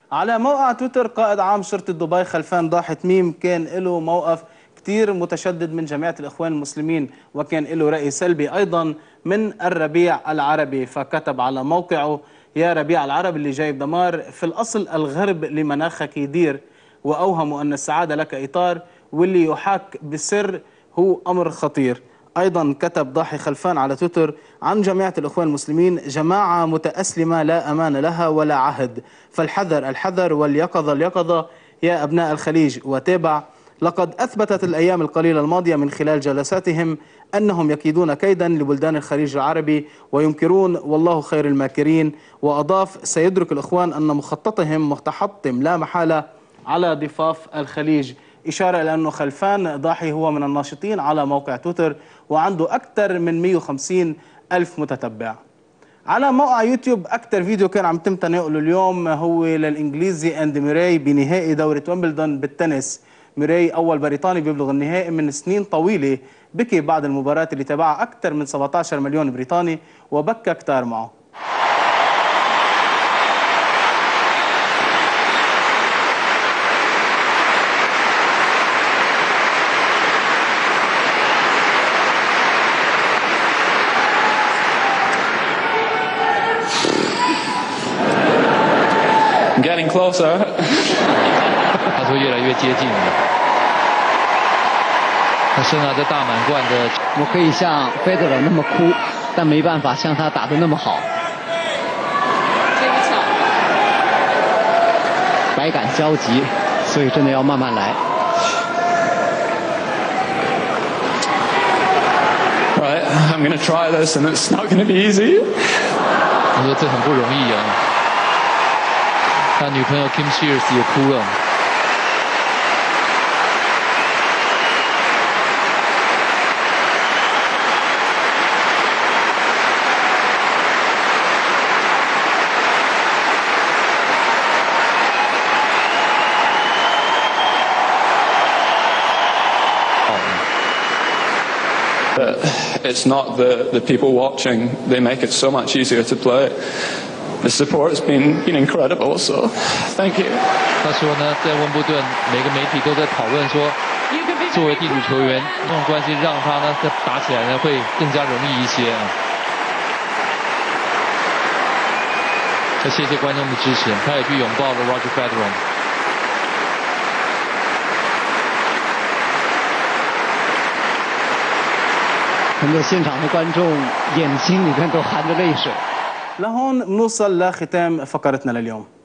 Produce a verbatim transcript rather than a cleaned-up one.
على موقع تويتر قائد عام شرطة دبي خلفان ضاحي تميم كان له موقف كتير متشدد من جماعة الإخوان المسلمين، وكان له رأي سلبي أيضا من الربيع العربي. فكتب على موقعه: يا ربيع العربي اللي جايب دمار، في الأصل الغرب لمناخك يدير، وأوهموا أن السعادة لك إطار، واللي يحاك بسر هو أمر خطير. أيضا كتب ضاحي خلفان على تويتر عن جماعة الإخوان المسلمين: جماعة متأسلمة لا أمان لها ولا عهد، فالحذر الحذر واليقظة اليقظة يا أبناء الخليج. وتابع: لقد أثبتت الأيام القليلة الماضية من خلال جلساتهم أنهم يكيدون كيدا لبلدان الخليج العربي وينكرون والله خير الماكرين. وأضاف: سيدرك الإخوان أن مخططهم متحطم لا محالة على ضفاف الخليج، إشارة إلى أنه خلفان ضاحي هو من الناشطين على موقع تويتر وعنده أكثر من مئة وخمسين ألف متتبع. على موقع يوتيوب أكثر فيديو كان عم تم تناوله اليوم هو للإنجليزي أند ميراي بنهائي دورة ويمبلدون بالتنس. ميراي أول بريطاني بيبلغ النهائي من سنين طويلة، بكي بعد المباراة اللي تابعها أكثر من سبعة عشر مليون بريطاني وبكى كتار معه. Getting closer. 他说越来越接近了。他是拿着大满贯的， 我可以像费德勒那么哭，但没办法像他打得那么好。百感交集，所以真的要慢慢来。 Right, I'm going to try this, and it's not going to be easy. 他说这很不容易啊。他女朋友 Kim Shears 也哭了。 But it's not the, the people watching. They make it so much easier to play. The support has been, been incredible, so thank you. 他说呢，在温布顿，每个媒体都在讨论说，作为地主球员，这种关系让他呢，在打起来呢会更加容易一些啊。他谢谢观众的支持，他也去拥抱了 Roger Federer。 很多现场的观众眼睛里面都含着泪水。 لهون بنوصل لختام فقرتنا لليوم.